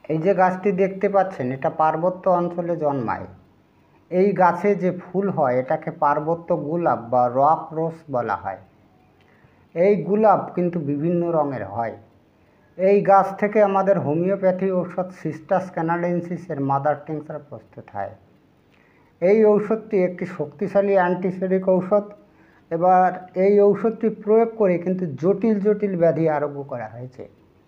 এই যে গাছটি দেখতে পাচ্ছেন, এটা পার্বত্য অঞ্চলে জন্মায়। এই গাছে যে ফুল হয় এটাকে পার্বত্য গোলাপ বা রক রোজ বলা হয়। এই গোলাপ কিন্তু বিভিন্ন রঙের হয়। এই গাছ থেকে আমাদের হোমিওপ্যাথি ঔষধ সিস্টাস ক্যানাডেন্সিসের মাদার টিংচার প্রস্তুত হয়। এই ঔষধটি একটি শক্তিশালী অ্যান্টিসেরিক ঔষধ। এবার এই ঔষধটি প্রয়োগ করে কিন্তু জটিল জটিল ব্যাধি আরোগ্য করা হয়েছে।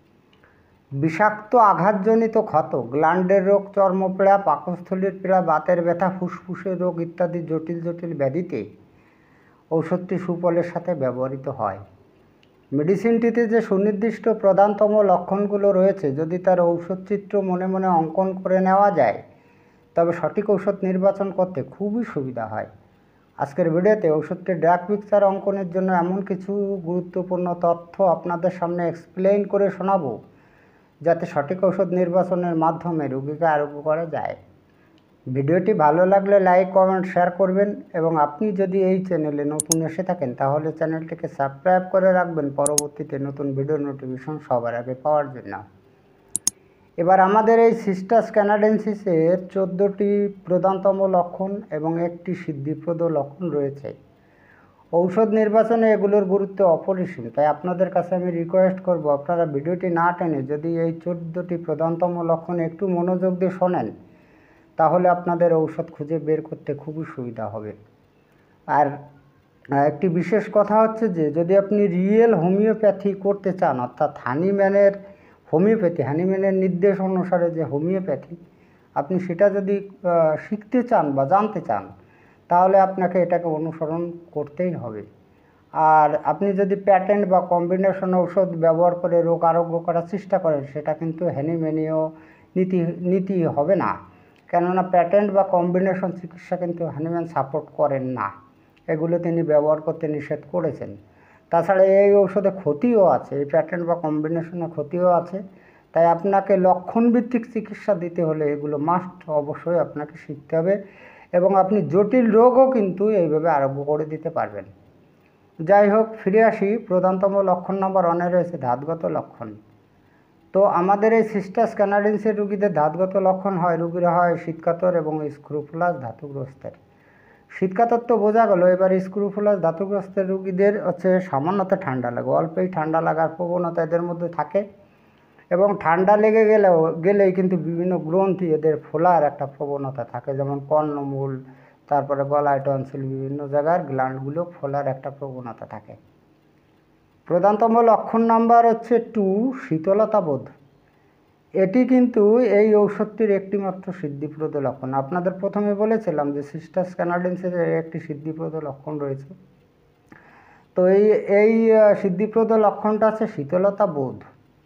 বিষাক্ত আঘাতজনিত ক্ষত, গ্ল্যান্ডের রোগ, চর্মপীড়া, পাকস্থলীর পীড়া, বাতের ব্যথা, ফুসফুসের রোগ ইত্যাদি জটিল জটিল ব্যাধিতে ঔষধটি সুফলের সাথে ব্যবহৃত হয়। মেডিসিনটিতে যে সুনির্দিষ্ট প্রধানতম লক্ষণগুলো রয়েছে, যদি তার ঔষধচিত্র মনে মনে অঙ্কন করে নেওয়া যায় তবে সঠিক ঔষধ নির্বাচন করতে খুবই সুবিধা হয়। আজকের ভিডিওতে ওষুধটির ড্রাগ পিকচার অঙ্কনের জন্য এমন কিছু গুরুত্বপূর্ণ তথ্য আপনাদের সামনে এক্সপ্লেইন করে শোনাবো, যাতে সঠিক ওষুধ নির্বাচনের মাধ্যমে রোগীকে আরোগ্য করা যায়। ভিডিওটি ভালো লাগলে লাইক, কমেন্ট, শেয়ার করবেন এবং আপনি যদি এই চ্যানেলে নতুন এসে থাকেন তাহলে চ্যানেলটিকে সাবস্ক্রাইব করে রাখবেন পরবর্তীতে নতুন ভিডিও নোটিফিকেশন সবার আগে পাওয়ার জন্য। এবার আমাদের এই সিস্টাস ক্যানাডেন্সিসের 14টি প্রধানতম লক্ষণ এবং একটি সিদ্ধিপ্রদ লক্ষণ রয়েছে। ঔষধ নির্বাচনে এগুলোর গুরুত্ব অপরিসীম, তাই আপনাদের কাছে আমি রিকোয়েস্ট করব আপনারা ভিডিওটি না টেনে যদি এই 14টি প্রধানতম লক্ষণ একটু মনোযোগ দিয়ে শোনেন তাহলে আপনাদের ঔষধ খুঁজে বের করতে খুবই সুবিধা হবে। আর একটি বিশেষ কথা হচ্ছে যে যদি আপনি রিয়েল হোমিওপ্যাথি করতে চান, অর্থাৎ হানিম্যানের হোমিওপ্যাথি, হানিম্যানের নির্দেশ অনুসারে যে হোমিওপ্যাথি, আপনি সেটা যদি শিখতে চান বা জানতে চান তাহলে আপনাকে এটাকে অনুসরণ করতেই হবে। আর আপনি যদি প্যাটেন্ট বা কম্বিনেশন ঔষধ ব্যবহার করে রোগ আরোগ্য করার চেষ্টা করেন সেটা কিন্তু হ্যানিম্যানীয় নীতি হবে না, কেননা প্যাটেন্ট বা কম্বিনেশন চিকিৎসা কিন্তু হ্যানিম্যান সাপোর্ট করেন না, এগুলো তিনি ব্যবহার করতে নিষেধ করেছেন। তাছাড়া এই ঔষধে ক্ষতিও আছে, এই প্যাটেন্ট বা কম্বিনেশনে ক্ষতিও আছে, তাই আপনাকে লক্ষণভিত্তিক চিকিৎসা দিতে হলে এগুলো মাস্ট অবশ্যই আপনাকে শিখতে হবে এবং আপনি জটিল রোগও কিন্তু এইভাবে আরোগ্য করে দিতে পারবেন। যাই হোক, ফিরে আসি। প্রধানতম লক্ষণ নম্বর 1 রয়েছে ধাতগত লক্ষণ। তো আমাদের এই সিস্টাস ক্যানাডেন্সিসের রোগীদের ধাতগত লক্ষণ হয়, রোগীরা হয় শীতকাতর এবং স্ক্রুফুলাস ধাতুগ্রস্তের। শীতকাতর তো বোঝা গেল, এবার স্ক্রুফুলাস ধাতুগ্রস্তের রোগীদের হচ্ছে সামান্যতে ঠান্ডা লাগে, অল্পেই ঠান্ডা লাগার প্রবণতা এদের মধ্যে থাকে এবং ঠান্ডা লেগে গেলেই কিন্তু বিভিন্ন গ্রন্থি এদের ফোলার একটা প্রবণতা থাকে, যেমন কর্ণমূল, তারপরে গলায়, টনসিল, বিভিন্ন জায়গার গ্ল্যান্ডগুলো ফোলার একটা প্রবণতা থাকে। প্রধানতম লক্ষণ নাম্বার হচ্ছে 2, শীতলতা বোধ। এটি কিন্তু এই ঔষধটির একটিমাত্র সিদ্ধিপ্রদ লক্ষণ। আপনাদের প্রথমে বলেছিলাম যে সিস্টাস ক্যানাডেন্সিসের একটি সিদ্ধিপ্রদ লক্ষণ রয়েছে। তো এই সিদ্ধিপ্রদ লক্ষণটা আছে শীতলতা বোধ।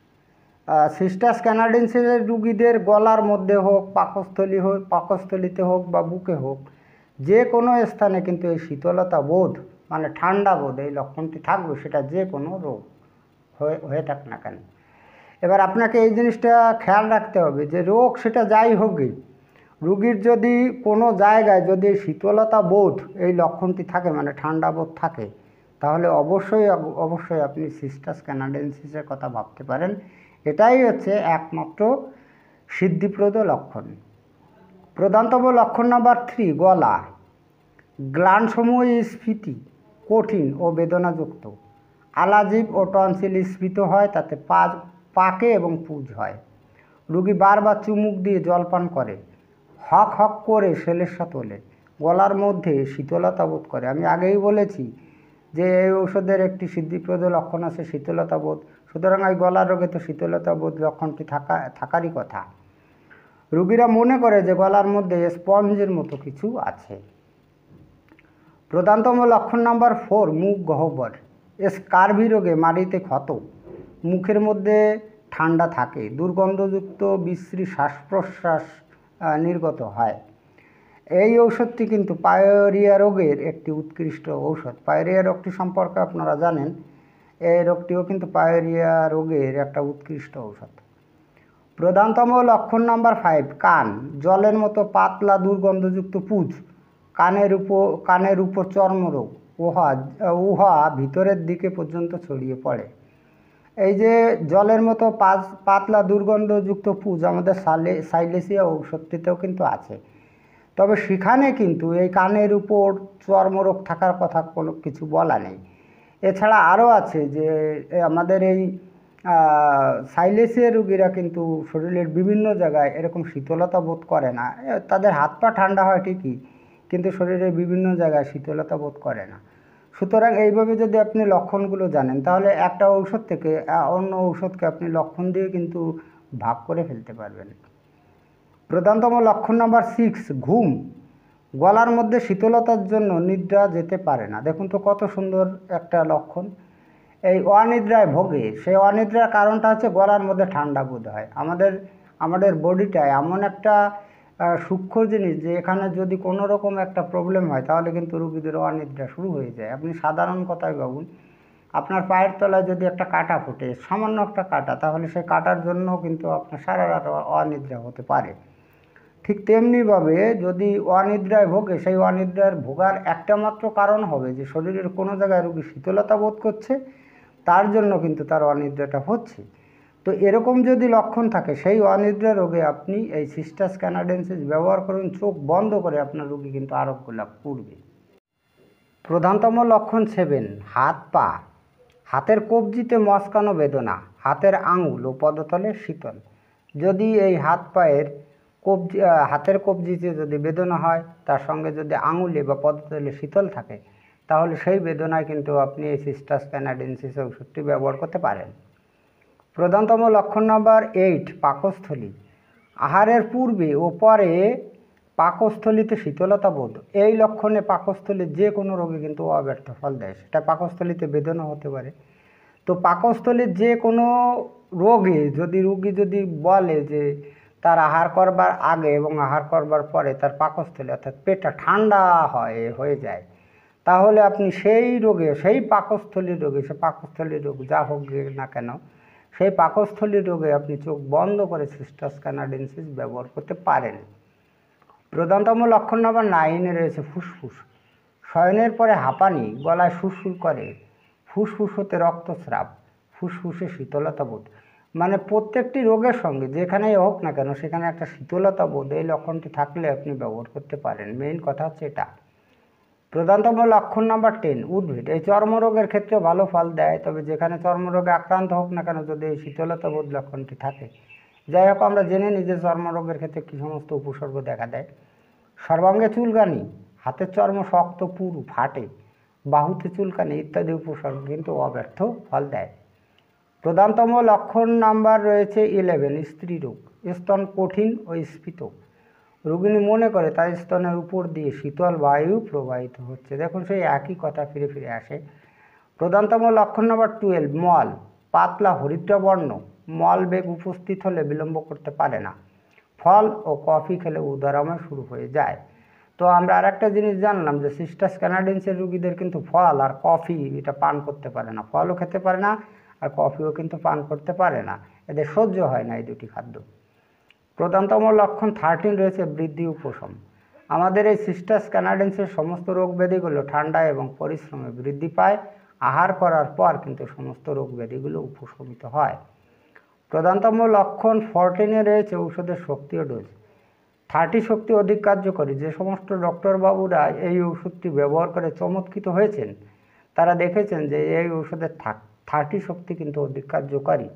সিস্টাস ক্যানাডেন্সিসের রোগীদের গলার মধ্যে হোক, পাকস্থলিতে হোক বা বুকে হোক, যে কোনো স্থানে কিন্তু এই শীতলতা বোধ মানে ঠান্ডা বোধ এই লক্ষণটি থাকবে, সেটা যে কোনো রোগ হয়ে থাক না কেন। এবার আপনাকে এই জিনিসটা খেয়াল রাখতে হবে যে রোগ সেটা যাই হোক, রোগীর যদি কোনো জায়গায় যদি শীতলতা বোধ এই লক্ষণটি থাকে মানে ঠান্ডা বোধ থাকে, তাহলে অবশ্যই আপনি সিস্টাস ক্যানাডেন্সিসের কথা ভাবতে পারেন। এটাই হচ্ছে একমাত্র সিদ্ধিপ্রদ লক্ষণ। প্রধানতম লক্ষণ নাম্বার 3, গলা। গ্ল্যান্ডসমূহ স্ফীতি, কঠিন ও বেদনাযুক্ত। আলাজিভ ও টনসিল স্ফীত হয়, তাতে পাকে এবং পুজ হয়। রোগী বারবার চুমুক দিয়ে জলপান করে, হক হক করে শ্লেষ্মা তোলে, গলার মধ্যে শীতলতা বোধ করে। আমি আগেই বলেছি যে এই ঔষধের একটি সিদ্ধিপ্রদ লক্ষণ আছে শীতলতা বোধ, সুতরাং এই গলার রোগে তো শীতলতা বোধ লক্ষণটি থাকারই কথা। রোগীরা মনে করে যে গলার মধ্যে স্পঞ্জের মতো কিছু আছে। প্রধানতম লক্ষণ নাম্বার 4, মুখ গহ্বর। স্কার্ভি রোগে মাড়িতে ক্ষত, মুখের মধ্যে ঠান্ডা থাকে, দুর্গন্ধযুক্ত বিশ্রী শ্বাস প্রশ্বাস নির্গত হয়। এই ঔষধটি কিন্তু পায়োরিয়া রোগের একটি উৎকৃষ্ট ঔষধ। পায়োরিয়া রোগটি সম্পর্কে আপনারা জানেন, এই রোগটিও কিন্তু পায়োরিয়া রোগের একটা উৎকৃষ্ট ঔষধ। প্রধানতম লক্ষণ নাম্বার 5, কান। জলের মতো পাতলা দুর্গন্ধযুক্ত পুজ, কানের উপর চর্মরোগ, উহা ভিতরের দিকে পর্যন্ত ছড়িয়ে পড়ে। এই যে জলের মতো পাতলা দুর্গন্ধযুক্ত পুঁজ আমাদের সাইলেসিয়া ঔষধটিতেও কিন্তু আছে। তবে সেখানে কিন্তু এই কানের উপর চর্মরোগ থাকার কথা কোনো কিছু বলা নেই। এছাড়া আরও আছে যে আমাদের এই সাইলেসিয়া রোগীরা কিন্তু শরীরের বিভিন্ন জায়গায় এরকম শীতলতা বোধ করে না। তাদের হাত পা ঠান্ডা হয় ঠিকই, কিন্তু শরীরের বিভিন্ন জায়গায় শীতলতা বোধ করে না। সুতরাং এইভাবে যদি আপনি লক্ষণগুলো জানেন, তাহলে একটা ঔষধ থেকে অন্য ঔষধকে আপনি লক্ষণ দিয়ে কিন্তু ভাগ করে ফেলতে পারবেন। প্রধানতম লক্ষণ নাম্বার 6, ঘুম। গলার মধ্যে শীতলতার জন্য নিদ্রা যেতে পারে না। দেখুন তো কত সুন্দর একটা লক্ষণ। এই অনিদ্রায় ভোগে, সেই অনিদ্রার কারণটা হচ্ছে গলার মধ্যে ঠান্ডা বোধ হয়। আমাদের বডিটায় এমন একটা সূক্ষ্ম জিনিস যে এখানে যদি কোনো রকম একটা প্রবলেম হয় তাহলে কিন্তু রুগীদের অনিদ্রা শুরু হয়ে যায়। আপনি সাধারণ কথায় ভাবুন, আপনার পায়ের তলায় যদি একটা কাঁটা ফোটে, সামান্য একটা কাঁটা, তাহলে সেই কাঁটার জন্য কিন্তু আপনার সারা রাত অনিদ্রা হতে পারে। ঠিক তেমনিভাবে যদি অনিদ্রায় ভোগে, সেই অনিদ্রার ভোগার একটা মাত্র কারণ হবে যে শরীরের কোনো জায়গায় রোগী শীতলতা বোধ করছে, তার জন্য কিন্তু তার অনিদ্রাটা হচ্ছে। তো এরকম যদি লক্ষণ থাকে, সেই অনিদ্রা রোগে আপনি এই সিস্টাস ক্যানাডেন্সিস ব্যবহার করুন। চোখ বন্ধ করে আপনার রোগী কিন্তু আরোগ্য লাভ করবে। প্রধানতম লক্ষণ 7, হাত পা। হাতের কবজিতে মচকানো বেদনা, হাতের আঙুল ও পদতলে শীতল। যদি এই হাতের কবজিতে যদি বেদনা হয়, তার সঙ্গে যদি আঙুলে বা পদতলে শীতল থাকে, তাহলে সেই বেদনায় কিন্তু আপনি এই সিস্টাস ক্যানাডেন্সিস ওষুধটি ব্যবহার করতে পারেন। প্রধানতম লক্ষণ নাম্বার 8, পাকস্থলী। আহারের পূর্বে ও পরে পাকস্থলীতে শীতলতা বোধ। এই লক্ষণে পাকস্থলীর যে কোনো রোগী কিন্তু অব্যর্থ ফল দেয়। সেটা পাকস্থলীতে বেদনা হতে পারে। তো পাকস্থলীর যে কোনো রোগে যদি রোগী যদি বলে যে তার আহার করবার আগে এবং আহার করবার পরে তার পাকস্থলী অর্থাৎ পেটটা ঠান্ডা হয়ে যায়, তাহলে আপনি সেই পাকস্থলীর রোগে, সে পাকস্থলীর রোগ যা হোক না কেন, সেই পাকস্থলীর রোগে আপনি চোখ বন্ধ করে সিস্টাস ক্যানাডেন্সিস ব্যবহার করতে পারেন। প্রধানতম লক্ষণ নাম্বার 9 রয়েছে ফুসফুস। শয়নের পরে হাঁপানি, গলায় সুরসুর করে, ফুসফুস হতে রক্তস্রাব, ফুসফুসে শীতলতা বোধ। মানে প্রত্যেকটি রোগের সঙ্গে যেখানেই হোক না কেন সেখানে একটা শীতলতা বোধ, এই লক্ষণটি থাকলে আপনি ব্যবহার করতে পারেন। মেইন কথা হচ্ছে এটা। প্রধানতম লক্ষণ নাম্বার 10, উদ্ভিদ। এই চর্মরোগের ক্ষেত্রে ভালো ফল দেয়, তবে যেখানে চর্মরোগে আক্রান্ত হোক না কেন যদি এই শীতলতা বোধ লক্ষণটি থাকে। যাই হোক, আমরা জেনে নিই যে চর্মরোগের ক্ষেত্রে কী সমস্ত উপসর্গ দেখা দেয়। সর্বাঙ্গে চুলকানি, হাতের চর্ম শক্ত পুরু ফাটে, বাহুতে চুলকানি ইত্যাদি উপসর্গ কিন্তু অব্যর্থ ফল দেয়। প্রধানতম লক্ষণ নাম্বার রয়েছে 11, স্ত্রী রোগ। স্তন কঠিন ও স্ফীত। রোগিণী মনে করে তার স্তনের উপর দিয়ে শীতল বায়ু প্রবাহিত হচ্ছে। দেখুন, সেই একই কথা ফিরে ফিরে আসে। প্রধানতম লক্ষণ নাম্বার 12, মল। পাতলা হরিদ্রাবর্ণ মল বেগ উপস্থিত হলে বিলম্ব করতে পারে না। ফল ও কফি খেলে উদরাময় শুরু হয়ে যায়। তো আমরা আর একটা জিনিস জানলাম যে সিস্টাস ক্যানাডেন্সের রোগীদের কিন্তু ফল আর কফি এটা পান করতে পারে না। ফলও খেতে পারে না আর কফিও কিন্তু পান করতে পারে না, এদের সহ্য হয় না এই দুটি খাদ্য। প্রধানতম লক্ষণ 13 রয়েছে বৃদ্ধি উপশম। আমাদের এই সিস্টাস ক্যানাডেন্সের সমস্ত রোগ ব্যাধিগুলো ঠান্ডা এবং পরিশ্রমে বৃদ্ধি পায়। আহার করার পর কিন্তু সমস্ত রোগ ব্যাধিগুলো উপশমিত হয়। প্রধানতম লক্ষণ 14 রয়েছে ঔষধের শক্তি ও ডোজ। 30 শক্তি অধিক কার্যকরী। যে সমস্ত ডক্টরবাবুরা এই ওষুধটি ব্যবহার করে চমৎকৃত হয়েছেন, তারা দেখেছেন যে এই ওষুধের 30 শক্তি কিন্তু অধিক কার্যকরী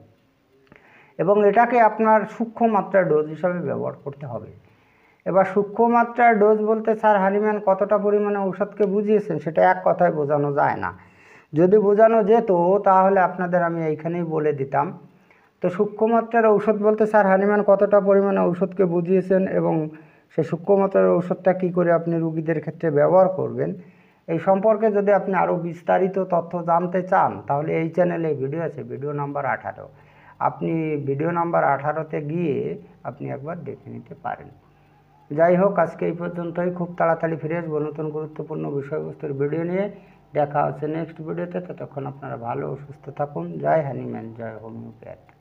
এবং এটাকে আপনার সূক্ষ্ম মাত্রার ডোজ হিসাবে ব্যবহার করতে হবে। এবার সূক্ষ্ম মাত্রার ডোজ বলতে স্যার হানিম্যান কতটা পরিমাণে ঔষধকে বুঝিয়েছেন সেটা এক কথায় বোঝানো যায় না। যদি বোঝানো যেত তাহলে আপনাদের আমি এইখানেই বলে দিতাম। তো সূক্ষ্ম মাত্রার ঔষধ বলতে স্যার হানিম্যান কতটা পরিমাণে ঔষধকে বুঝিয়েছেন এবং সেই সূক্ষ্ম মাত্রার ঔষধটা কী করে আপনি রোগীদের ক্ষেত্রে ব্যবহার করবেন, এই সম্পর্কে যদি আপনি আরও বিস্তারিত তথ্য জানতে চান তাহলে এই চ্যানেলে ভিডিও আছে, ভিডিও নাম্বার 18। আপনি ভিডিও নাম্বার 18তে গিয়ে আপনি একবার দেখে নিতে পারেন। যাই হোক, আজকে এই পর্যন্তই। খুব তাড়াতাড়ি ফিরে আসবো নতুন গুরুত্বপূর্ণ বিষয়বস্তুর ভিডিও নিয়ে। দেখা হচ্ছে নেক্সট ভিডিওতে। ততক্ষণ আপনারা ভালো ও সুস্থ থাকুন। জয় হানিম্যান, জয় হোমিওপ্যাথ।